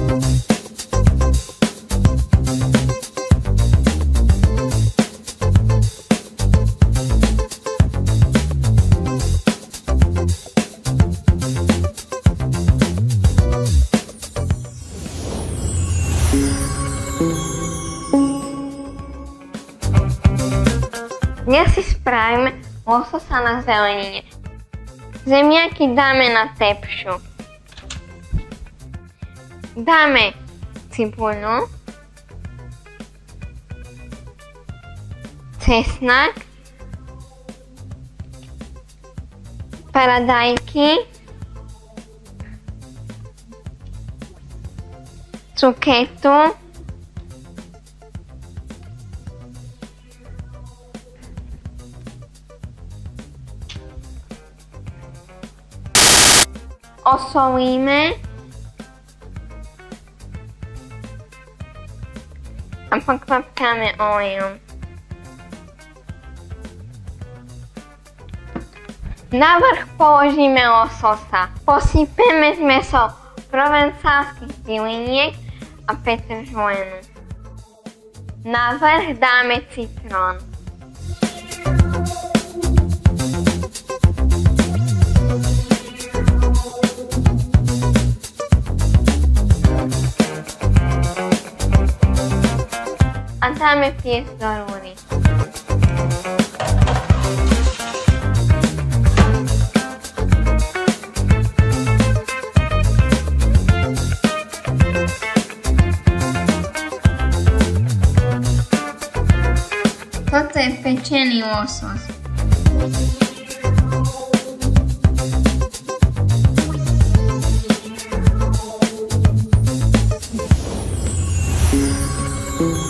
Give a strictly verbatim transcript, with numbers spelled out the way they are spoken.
Dnes si spravíme lososa na zelenine. Zemiaky dáme na tepšu. Dáme cibuľu, cesnak, paradajky, cuketu, osolíme a pokvapkáme olejom. Navrch položíme lososa. Posypeme zmesou provencálskych byliniek a petržlenu. Navrch dáme citrón. A dáme piesť do rúry. Toto je pečený losos. Thank you.